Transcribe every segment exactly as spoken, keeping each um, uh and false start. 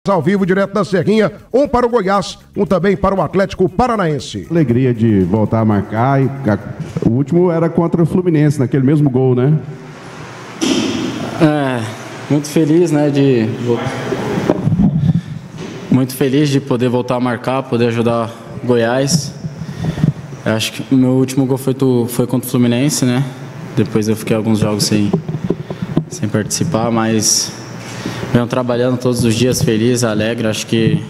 Ao vivo, direto da Serrinha, um para o Goiás, um também para o Atlético Paranaense. Alegria de voltar a marcar. E o último era contra o Fluminense, naquele mesmo gol, né? É, muito feliz, né, de muito feliz de poder voltar a marcar, poder ajudar o Goiás. Eu acho que o meu último gol foi, do, foi contra o Fluminense, né? Depois eu fiquei alguns jogos sem, sem participar, mas venho trabalhando todos os dias feliz, alegre. Acho que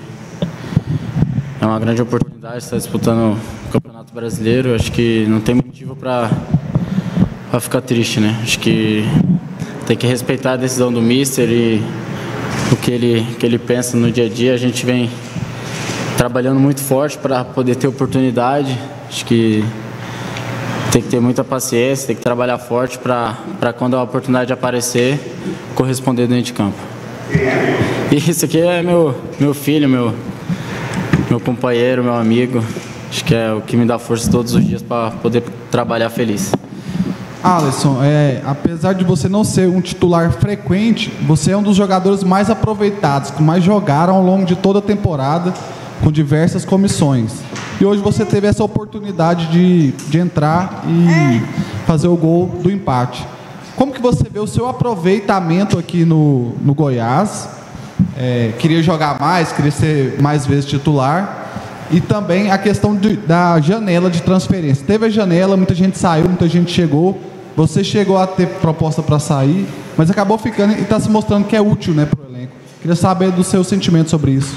é uma grande oportunidade estar disputando o Campeonato Brasileiro. Acho que não tem motivo para ficar triste, né? Acho que tem que respeitar a decisão do mister e o que ele, que ele pensa no dia a dia. A gente vem trabalhando muito forte para poder ter oportunidade. Acho que tem que ter muita paciência, tem que trabalhar forte para quando a oportunidade aparecer, corresponder dentro de campo. E isso aqui é meu, meu filho, meu, meu companheiro, meu amigo. Acho que é o que me dá força todos os dias para poder trabalhar feliz. Alisson, é, apesar de você não ser um titular frequente, você é um dos jogadores mais aproveitados, que mais jogaram ao longo de toda a temporada, com diversas comissões. E hoje você teve essa oportunidade de, de entrar e fazer o gol do empate. Como que você vê o seu aproveitamento aqui no, no Goiás? É, queria jogar mais, queria ser mais vezes titular. E também a questão de, da janela de transferência. Teve a janela, muita gente saiu, muita gente chegou. Você chegou a ter proposta para sair, mas acabou ficando e está se mostrando que é útil, né, para o elenco. Queria saber do seu sentimento sobre isso.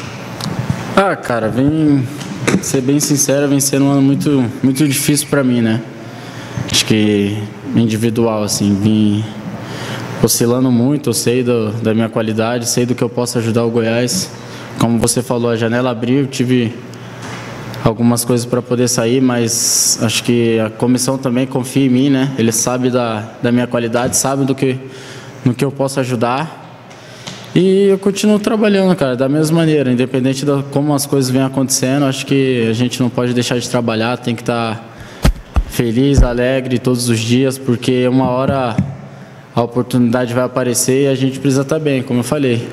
Ah, cara, vem ser bem sincero, vem sendo um ano muito, muito difícil para mim, né? Acho que individual, assim, vim oscilando muito. Eu sei do, da minha qualidade, sei do que eu posso ajudar o Goiás. Como você falou, a janela abriu, tive algumas coisas para poder sair, mas acho que a comissão também confia em mim, né? Ele sabe da, da minha qualidade, sabe do que, no que eu posso ajudar. E eu continuo trabalhando, cara, da mesma maneira, independente de como as coisas vêm acontecendo. Acho que a gente não pode deixar de trabalhar, tem que estar feliz, alegre todos os dias, porque uma hora a oportunidade vai aparecer e a gente precisa estar bem, como eu falei.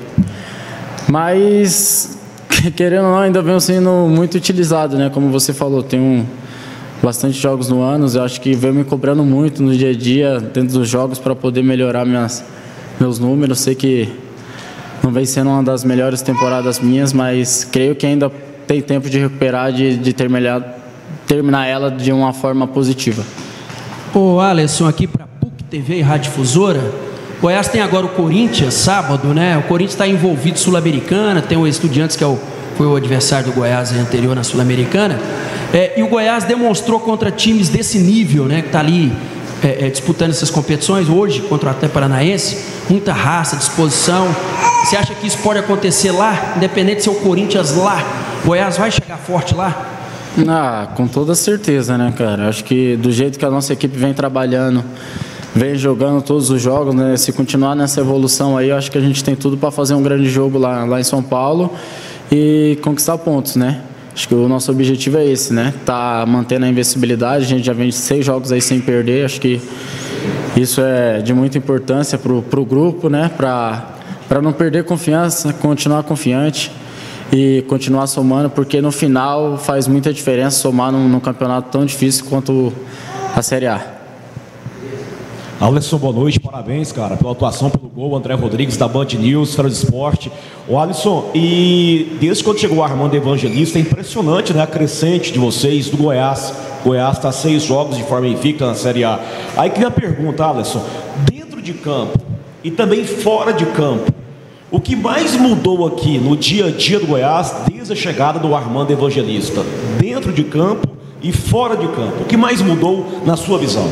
Mas, querendo ou não, ainda venho sendo muito utilizado, né? Como você falou, tenho bastante jogos no ano, eu acho que venho me cobrando muito no dia a dia, dentro dos jogos, para poder melhorar minhas, meus números. Sei que não vem sendo uma das melhores temporadas minhas, mas creio que ainda tem tempo de recuperar, de, de terminar, terminar ela de uma forma positiva. Ô Alisson, aqui para P U C T V e Rádio Difusora, Goiás tem agora o Corinthians, sábado, né? O Corinthians está envolvido Sul-Americana, tem o Estudiantes, que é o, foi o adversário do Goiás anterior na Sul-Americana, é, e o Goiás demonstrou contra times desse nível, né? Que está ali é, é, disputando essas competições, hoje contra o Atlético Paranaense, muita raça, disposição. Você acha que isso pode acontecer lá, independente de ser o Corinthians lá? O Goiás vai chegar forte lá? Ah, com toda certeza, né, cara? Acho que do jeito que a nossa equipe vem trabalhando, vem jogando todos os jogos, né? Se continuar nessa evolução aí, eu acho que a gente tem tudo para fazer um grande jogo lá, lá em São Paulo e conquistar pontos, né? Acho que o nosso objetivo é esse, né? Tá mantendo a invencibilidade, a gente já vem de seis jogos aí sem perder. Acho que isso é de muita importância pro, pro grupo, né? Para para não perder confiança, continuar confiante e continuar somando, porque no final faz muita diferença somar num, num campeonato tão difícil quanto a Série A. Alisson, boa noite, parabéns, cara, pela atuação, pelo gol. André Rodrigues, da Band News, Fera do Esporte. O Alisson, e desde quando chegou o Armando Evangelista, é impressionante, né, a crescente de vocês, do Goiás. O Goiás está seis jogos de forma invicta na Série A. Aí que minha pergunta, Alisson, dentro de campo e também fora de campo, o que mais mudou aqui no dia a dia do Goiás desde a chegada do Armando Evangelista? Dentro de campo e fora de campo, o que mais mudou na sua visão?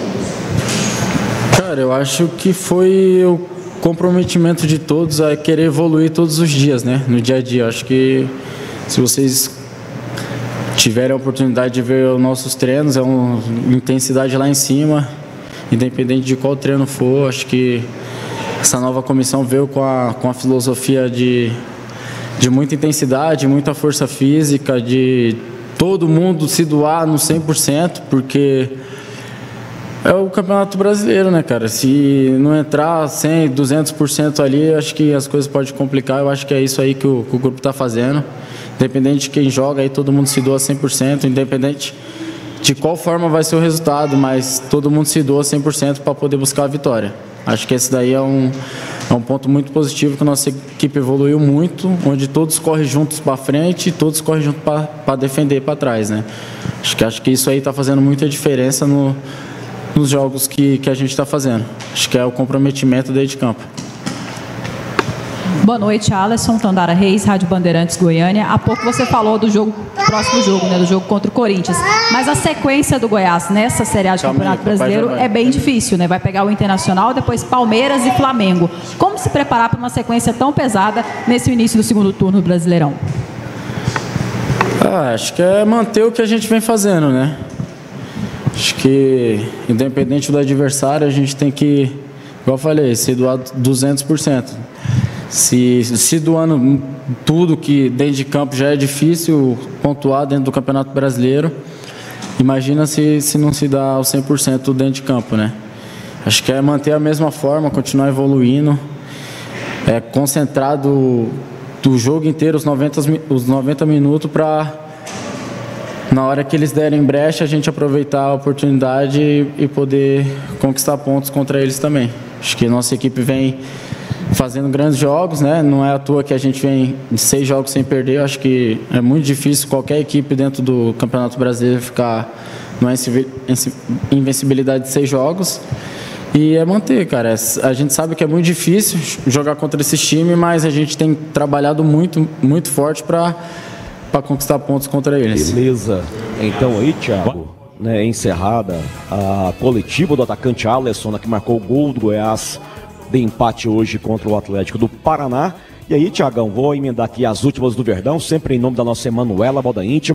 Cara, eu acho que foi o comprometimento de todos a querer evoluir todos os dias, né? No dia a dia. Eu acho que se vocês tiverem a oportunidade de ver os nossos treinos, é uma intensidade lá em cima, independente de qual treino for. Acho que essa nova comissão veio com a, com a filosofia de, de muita intensidade, muita força física, de todo mundo se doar no cem por cento, porque É o Campeonato Brasileiro, né, cara? Se não entrar cem, duzentos por cento ali, eu acho que as coisas podem complicar. Eu acho que é isso aí que o, que o grupo está fazendo. Independente de quem joga, aí todo mundo se doa cem por cento, independente de qual forma vai ser o resultado, mas todo mundo se doa cem por cento para poder buscar a vitória. Acho que esse daí é um, é um ponto muito positivo, que a nossa equipe evoluiu muito, onde todos correm juntos para frente e todos correm juntos para defender para trás, né? Acho que, acho que isso aí está fazendo muita diferença no nos jogos que, que a gente está fazendo. Acho que é o comprometimento dentro de campo. Boa noite, Alisson, Tandara Reis, Rádio Bandeirantes Goiânia. Há pouco você falou do jogo, próximo jogo, né, do jogo contra o Corinthians. Mas a sequência do Goiás nessa Série A de Campeonato Brasileiro é bem difícil, né? Vai pegar o Internacional, depois Palmeiras e Flamengo. Como se preparar para uma sequência tão pesada nesse início do segundo turno do Brasileirão? Ah, acho que é manter o que a gente vem fazendo, né? Acho que, independente do adversário, a gente tem que, igual eu falei, se doar duzentos por cento. Se, se doando tudo que dentro de campo já é difícil pontuar dentro do Campeonato Brasileiro, imagina se, se não se dá o cem por cento dentro de campo, né? Acho que é manter a mesma forma, continuar evoluindo, é, concentrado do jogo inteiro, os noventa, os noventa minutos, para na hora que eles derem brecha, a gente aproveitar a oportunidade e, e poder conquistar pontos contra eles também. Acho que nossa equipe vem fazendo grandes jogos, né? Não é à toa que a gente vem de seis jogos sem perder. Acho que é muito difícil qualquer equipe dentro do Campeonato Brasileiro ficar numa invencibilidade de seis jogos. E é manter, cara. A gente sabe que é muito difícil jogar contra esses times, mas a gente tem trabalhado muito, muito forte para para conquistar pontos contra eles. Beleza. Então aí, Thiago, né, encerrada a coletiva do atacante Alisson, que marcou o gol do Goiás de empate hoje contra o Atlético do Paraná. E aí, Thiagão, vou emendar aqui as últimas do Verdão, sempre em nome da nossa Emanuela Balda Íntima.